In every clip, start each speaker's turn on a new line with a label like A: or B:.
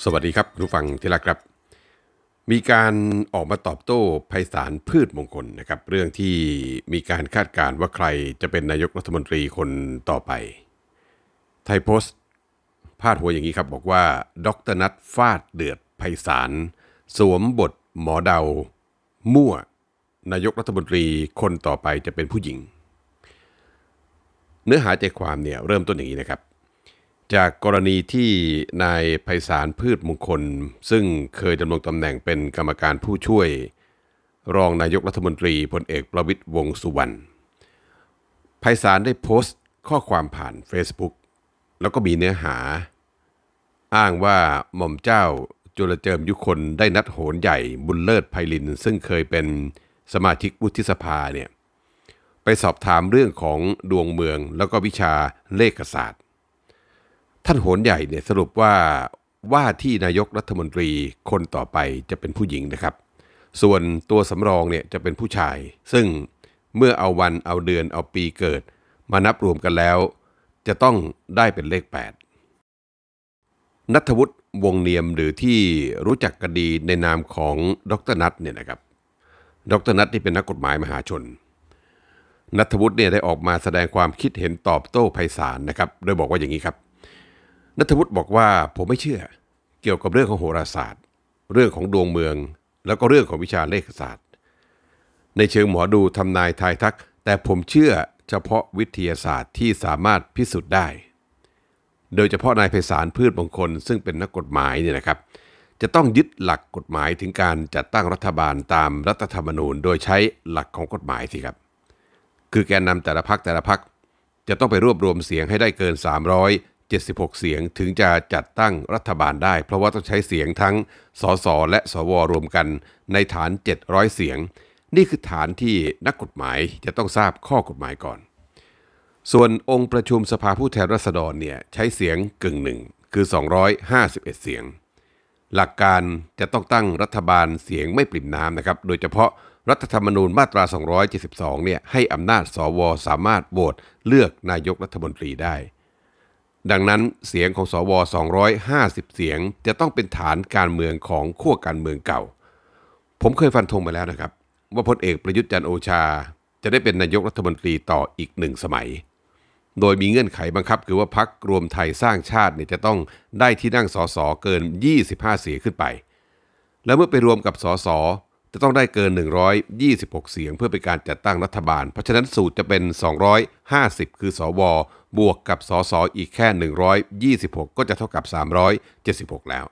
A: สวัสดีครับผู้ฟังที่รักครับมีการออกมาตอบโต้ไพศาลพืชมงคลนะครับเรื่องที่มีการคาดการณ์ว่าใครจะเป็นนายกรัฐมนตรีคนต่อไปไทยโพสต์พาดหัวอย่างนี้ครับบอกว่าดรนัทฟาดเดือดไพศาลสวมบทหมอเดามั่วนายกรัฐมนตรีคนต่อไปจะเป็นผู้หญิงเนื้อหาใจความเนี่ยเริ่มต้นอย่างนี้นะครับจากกรณีที่นายไพศาลพืชมงคลซึ่งเคยดำรงตำแหน่งเป็นกรรมการผู้ช่วยรองนายกรัฐมนตรีพลเอกประวิตรวงษ์สุวรรณไพศาลได้โพสต์ข้อความผ่าน Facebook แล้วก็มีเนื้อหาอ้างว่าหม่อมเจ้าจุลเจิมยุคนได้นัดโหนใหญ่บุญเลิศไพลินซึ่งเคยเป็นสมาชิกวุฒิสภาเนี่ยไปสอบถามเรื่องของดวงเมืองแล้วก็วิชาเลขศาสตร์ท่านโหนใหญ่เนี่ยสรุปว่าที่นายกรัฐมนตรีคนต่อไปจะเป็นผู้หญิงนะครับส่วนตัวสำรองเนี่ยจะเป็นผู้ชายซึ่งเมื่อเอาวันเอาเดือนเอาปีเกิดมานับรวมกันแล้วจะต้องได้เป็นเลข8ณัฐวุฒิวงเนียมหรือที่รู้จักกันดีในนามของดรนัทเนี่ยนะครับดรนัทที่เป็นนักกฎหมายมหาชนณัฐวุฒิเนี่ยได้ออกมาแสดงความคิดเห็นตอบโต้ไพศาลนะครับโดยบอกว่าอย่างนี้ครับณัฐวุฒิบอกว่าผมไม่เชื่อเกี่ยวกับเรื่องของโหราศาสตร์เรื่องของดวงเมืองแล้วก็เรื่องของวิชาเลขศาสตร์ในเชิงหมอดูทำนายทายทักแต่ผมเชื่อเฉพาะวิทยาศาสตร์ที่สามารถพิสูจน์ได้โดยเฉพาะนายไพศาลพืชมงคลซึ่งเป็นนักกฎหมายเนี่ยนะครับจะต้องยึดหลักกฎหมายถึงการจัดตั้งรัฐบาลตามรัฐธรรมนูญโดยใช้หลักของกฎหมายสิครับคือแกนนำแต่ละพรรคจะต้องไปรวบรวมเสียงให้ได้เกิน376เสียงถึงจะจัดตั้งรัฐบาลได้เพราะว่าต้องใช้เสียงทั้งสสและสวรวมกันในฐาน700เสียงนี่คือฐานที่นักกฎหมายจะต้องทราบข้อกฎหมายก่อนส่วนองค์ประชุมสภาผู้แทนราษฎรเนี่ยใช้เสียงกึ่งหนึ่งคือ251เสียงหลักการจะต้องตั้งรัฐบาลเสียงไม่ปริ่มน้ำนะครับโดยเฉพาะรัฐธรรมนูญมาตรา272เนี่ยให้อำนาจสวสามารถโหวตเลือกนายกรัฐมนตรีได้ดังนั้นเสียงของสว250เสียงจะต้องเป็นฐานการเมืองของขั้วการเมืองเก่าผมเคยฟันธงไปแล้วนะครับว่าพลเอกประยุทธ์จันทร์โอชาจะได้เป็นนายกรัฐมนตรีต่ออีก1สมัยโดยมีเงื่อนไขบังคับคือว่าพรรครวมไทยสร้างชาติเนี่ยจะต้องได้ที่นั่งสสเกิน25เสียงขึ้นไปแล้วเมื่อไปรวมกับสสจะต้องได้เกิน126เสียงเพื่อเป็นการจัดตั้งรัฐบาลเพราะฉะนั้นสูตรจะเป็น250คือสวบวกกับสสอีกแค่126ก็จะเท่ากับ376แล้ว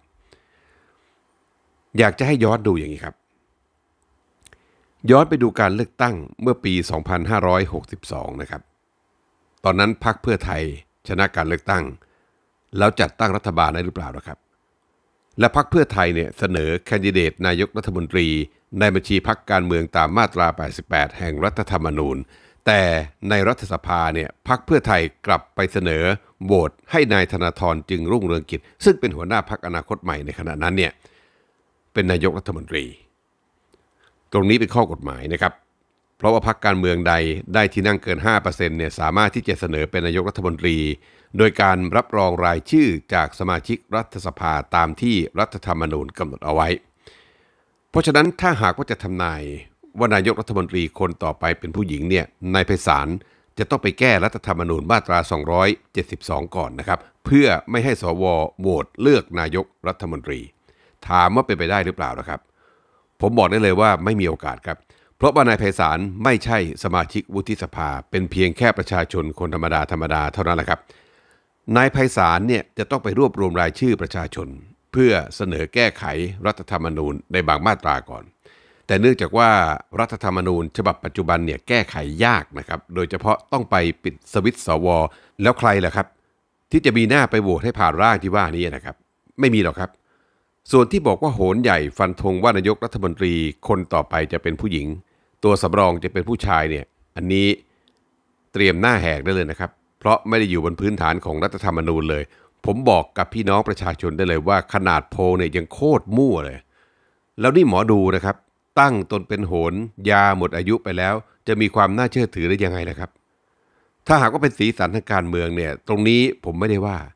A: อยากจะให้ย้อนดูอย่างนี้ครับย้อนไปดูการเลือกตั้งเมื่อปี2562นะครับตอนนั้นพรรคเพื่อไทยชนะการเลือกตั้งแล้วจัดตั้งรัฐบาลได้หรือเปล่านะครับและพรรคเพื่อไทยเนี่ยเสนอแคนดิเดตนายกรัฐมนตรีในบัญชีพรรคการเมืองตามมาตรา88แห่งรัฐธรรมนูญแต่ในรัฐสภาเนี่ยพรรคเพื่อไทยกลับไปเสนอโหวตให้นายธนาธรจึงรุ่งเรืองกิจซึ่งเป็นหัวหน้าพรรคอนาคตใหม่ในขณะนั้นเนี่ยเป็นนายกรัฐมนตรีตรงนี้เป็นข้อกฎหมายนะครับเพราะว่าพรรคการเมืองใดได้ที่นั่งเกิน 5% เนี่ยสามารถที่จะเสนอเป็นนายกรัฐมนตรีโดยการรับรองรายชื่อจากสมาชิกรัฐสภาตามที่รัฐธรรมนูญกำหนดเอาไว้เพราะฉะนั้นถ้าหากว่าจะทำนายว่านายกรัฐมนตรีคนต่อไปเป็นผู้หญิงเนี่ยนายไพศาลจะต้องไปแก้รัฐธรรมนูญมาตรา272ก่อนนะครับเพื่อไม่ให้สวโหวตเลือกนายกรัฐมนตรีถามว่าเป็นไปได้หรือเปล่านะครับผมบอกได้เลยว่าไม่มีโอกาสครับเพราะว่านายไพศาลไม่ใช่สมาชิกวุฒิสภาเป็นเพียงแค่ประชาชนคนธรรมดาเท่านั้นแหละครับนายไพศาลเนี่ยจะต้องไปรวบรวมรายชื่อประชาชนเพื่อเสนอแก้ไขรัฐธรรมนูญในบางมาตราก่อนแต่เนื่องจากว่ารัฐธรรมนูญฉบับปัจจุบันเนี่ยแก้ไขยากนะครับโดยเฉพาะต้องไปปิดสวิตช์สวแล้วใครล่ะครับที่จะมีหน้าไปโหวตให้ผ่านร่างที่ว่านี้นะครับไม่มีหรอกครับส่วนที่บอกว่าโหนใหญ่ฟันธงว่านายกรัฐมนตรีคนต่อไปจะเป็นผู้หญิงตัวสำรองจะเป็นผู้ชายเนี่ยอันนี้เตรียมหน้าแหกได้เลยนะครับเพราะไม่ได้อยู่บนพื้นฐานของรัฐธรรมนูญเลยผมบอกกับพี่น้องประชาชนได้เลยว่าขนาดโพลเนี่ยยังโคตรมั่วเลยแล้วนี่หมอดูนะครับตั้งตนเป็นโหนยาหมดอายุไปแล้วจะมีความน่าเชื่อถือได้ยังไงนะครับถ้าหากว่าเป็นสีสันทางการเมืองเนี่ยตรงนี้ผมไม่ได้ว่า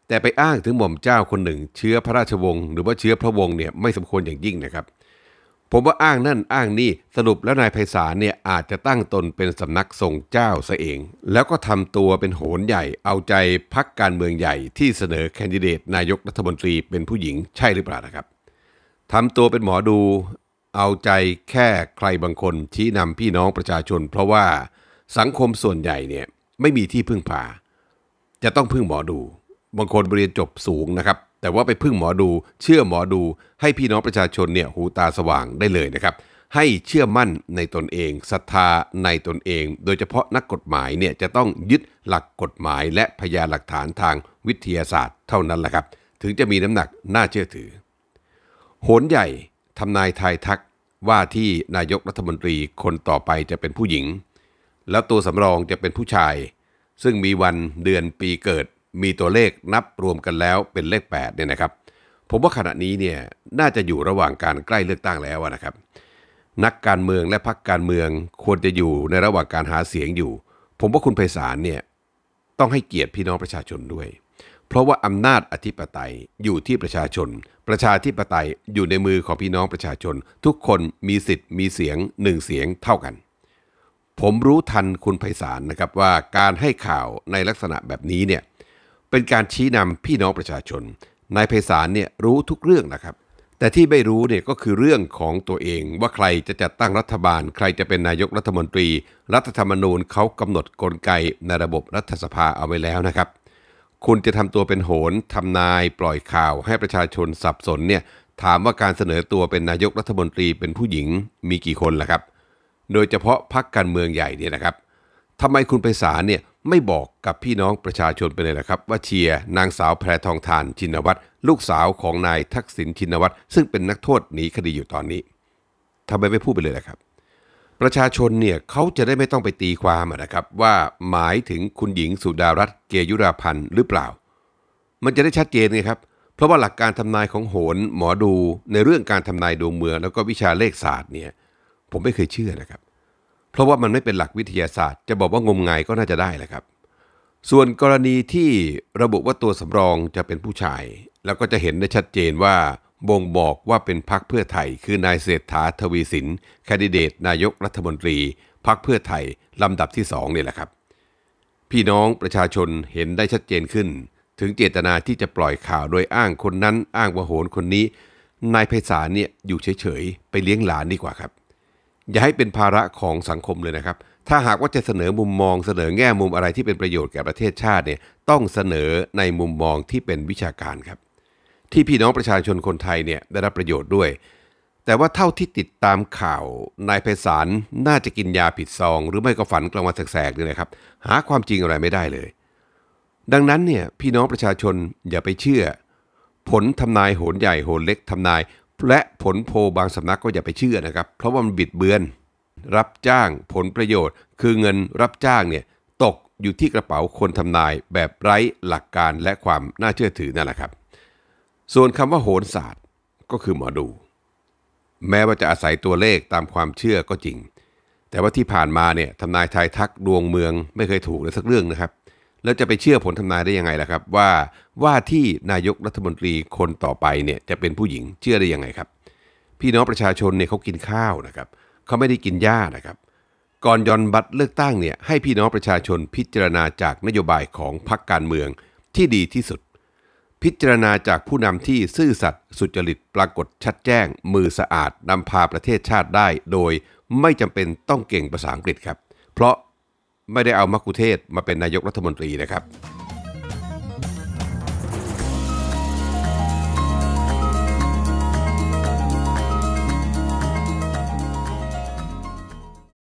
A: แต่ไปอ้างถึงหม่อมเจ้าคนหนึ่งเชื้อพระราชวงศ์หรือว่าเชื้อพระวงศ์เนี่ยไม่สมควรอย่างยิ่งนะครับผมว่าอ้างนั่นอ้างนี่สรุปแล้วนายไพศาลเนี่ยอาจจะตั้งตนเป็นสำนักทรงเจ้าซะเองแล้วก็ทำตัวเป็นโหนใหญ่เอาใจพรรคการเมืองใหญ่ที่เสนอแคนดิเดตนายกรัฐมนตรีเป็นผู้หญิงใช่หรือเปล่านะครับทำตัวเป็นหมอดูเอาใจแค่ใครบางคนชี้นำพี่น้องประชาชนเพราะว่าสังคมส่วนใหญ่เนี่ยไม่มีที่พึ่งพาจะต้องพึ่งหมอดูบางคนเรียนจบสูงนะครับแต่ว่าไปพึ่งหมอดูเชื่อหมอดูให้พี่น้องประชาชนเนี่ยหูตาสว่างได้เลยนะครับให้เชื่อมั่นในตนเองศรัทธาในตนเองโดยเฉพาะนักกฎหมายเนี่ยจะต้องยึดหลักกฎหมายและพยานหลักฐานทางวิทยาศาสตร์เท่านั้นแหละครับถึงจะมีน้ำหนักน่าเชื่อถือโหนใหญ่ทำนายทายทักว่าที่นายกรัฐมนตรีคนต่อไปจะเป็นผู้หญิงแล้วตัวสำรองจะเป็นผู้ชายซึ่งมีวันเดือนปีเกิดมีตัวเลขนับรวมกันแล้วเป็นเลข8เนี่ยนะครับผมว่าขณะนี้เนี่ยน่าจะอยู่ระหว่างการใกล้เลือกตั้งแล้วนะครับนักการเมืองและพรรคการเมืองควรจะอยู่ในระหว่างการหาเสียงอยู่ผมว่าคุณไพศาลเนี่ยต้องให้เกียรติพี่น้องประชาชนด้วยเพราะว่าอำนาจอธิปไตยอยู่ที่ประชาชนประชาธิปไตยอยู่ในมือของพี่น้องประชาชนทุกคนมีสิทธิ์มีเสียง1เสียงเท่ากันผมรู้ทันคุณไพศาลนะครับว่าการให้ข่าวในลักษณะแบบนี้เนี่ยเป็นการชี้นำพี่น้องประชาชนนายไพศาลเนี่ยรู้ทุกเรื่องนะครับแต่ที่ไม่รู้เนี่ยก็คือเรื่องของตัวเองว่าใครจะจัดตั้งรัฐบาลใครจะเป็นนายกรัฐมนตรีรัฐธรรมนูญเขากำหนดกลไกในระบบรัฐสภาเอาไว้แล้วนะครับคุณจะทำตัวเป็นโหนทำนายปล่อยข่าวให้ประชาชนสับสนเนี่ยถามว่าการเสนอตัวเป็นนายกรัฐมนตรีเป็นผู้หญิงมีกี่คนล่ะครับโดยเฉพาะพรรคการเมืองใหญ่เนี่ยนะครับทำไมคุณไพศาลเนี่ยไม่บอกกับพี่น้องประชาชนไปเลยนะครับว่าเชียร์นางสาวแพรทองธารชินวัตรลูกสาวของนายทักษิณชินวัตรซึ่งเป็นนักโทษหนีคดีอยู่ตอนนี้ทำไมไม่พูดไปเลยล่ะครับประชาชนเนี่ยเขาจะได้ไม่ต้องไปตีความนะครับว่าหมายถึงคุณหญิงสุดารัตน์เกยุราพันธ์หรือเปล่ามันจะได้ชัดเจนไงครับเพราะว่าหลักการทำนายของโหรหมอดูในเรื่องการทำนายดวงเมืองแล้วก็วิชาเลขศาสตร์เนี่ยผมไม่เคยเชื่อนะครับเพราะว่ามันไม่เป็นหลักวิทยาศาสตร์จะบอกว่างมงายก็น่าจะได้แหละครับส่วนกรณีที่ระบุว่าตัวสำรองจะเป็นผู้ชายแล้วก็จะเห็นได้ชัดเจนว่าบ่งบอกว่าเป็นพรรคเพื่อไทยคือนายเศรษฐาทวีสินแคนดิเดตนายกรัฐมนตรีพรรคเพื่อไทยลำดับที่2นี่แหละครับพี่น้องประชาชนเห็นได้ชัดเจนขึ้นถึงเจตนาที่จะปล่อยข่าวโดยอ้างคนนั้นอ้างว่าโหนคนนี้นายไพศาลเนี่ยอยู่เฉยๆไปเลี้ยงหลานดีกว่าครับอย่าให้เป็นภาระของสังคมเลยนะครับถ้าหากว่าจะเสนอมุมมองเสนอแง่มุมอะไรที่เป็นประโยชน์แก่ประเทศชาติเนี่ยต้องเสนอในมุมมองที่เป็นวิชาการครับที่พี่น้องประชาชนคนไทยเนี่ยได้รับประโยชน์ด้วยแต่ว่าเท่าที่ติดตามข่าวนายไพศาลน่าจะกินยาผิดซองหรือไม่ก็ฝันกลางวันแสกๆเลยนะครับหาความจริงอะไรไม่ได้เลยดังนั้นเนี่ยพี่น้องประชาชนอย่าไปเชื่อผลทำนายโหนใหญ่โหนเล็กทำนายและผลโพลบางสำนักก็อย่าไปเชื่อนะครับเพราะว่ามันบิดเบือนรับจ้างผลประโยชน์คือเงินรับจ้างเนี่ยตกอยู่ที่กระเป๋าคนทำนายแบบไร้หลักการและความน่าเชื่อถือนั่นแหละครับส่วนคำว่าโหราศาสตร์ก็คือหมอดูแม้ว่าจะอาศัยตัวเลขตามความเชื่อก็จริงแต่ว่าที่ผ่านมาเนี่ยทำนายทายทักดวงเมืองไม่เคยถูกเลยสักเรื่องนะครับแล้วจะไปเชื่อผลทำนายได้ยังไงล่ะครับว่าที่นายกรัฐมนตรีคนต่อไปเนี่ยจะเป็นผู้หญิงเชื่อได้ยังไงครับพี่น้องประชาชนเนี่ยเขากินข้าวนะครับเขาไม่ได้กินหญ้านะครับก่อนย่อนบัตรเลือกตั้งเนี่ยให้พี่น้องประชาชนพิจารณาจากนโยบายของพรรคการเมืองที่ดีที่สุดพิจารณาจากผู้นำที่ซื่อสัตย์สุจริตปรากฏชัดแจ้งมือสะอาดนำพาประเทศชาติได้โดยไม่จำเป็นต้องเก่งภาษาอังกฤษครับเพราะไม่ได้เอามัคคุเทศก์มาเป็นนายกรัฐมนตรีนะครับ